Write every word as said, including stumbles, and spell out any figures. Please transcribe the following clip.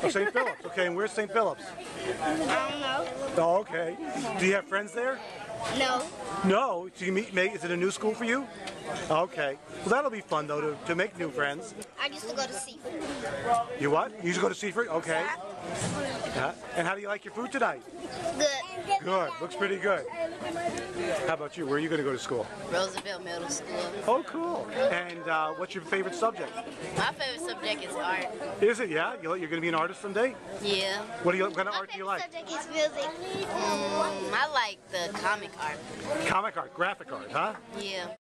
Oh, Saint Philip's. Okay, and where's Saint Philip's? I don't know. Oh, okay. Do you have friends there? No. No. So you meet? Make, is it a new school for you? Okay. Well, that'll be fun though to, to make new friends. I used to go to Seaford. You what? You used to go to Seaford? Okay. Yeah. And how do you like your food tonight? Good. Good. Looks pretty good. How about you? Where are you going to go to school? Roosevelt Middle School. Oh, cool. And uh, what's your favorite subject? My favorite subject is art. Is it? Yeah. You're going to be an artist someday? Yeah. What do you? What kind of My art do you favorite like? subject is music. Mm, I like the comic art. Comic art, graphic art, huh? Yeah.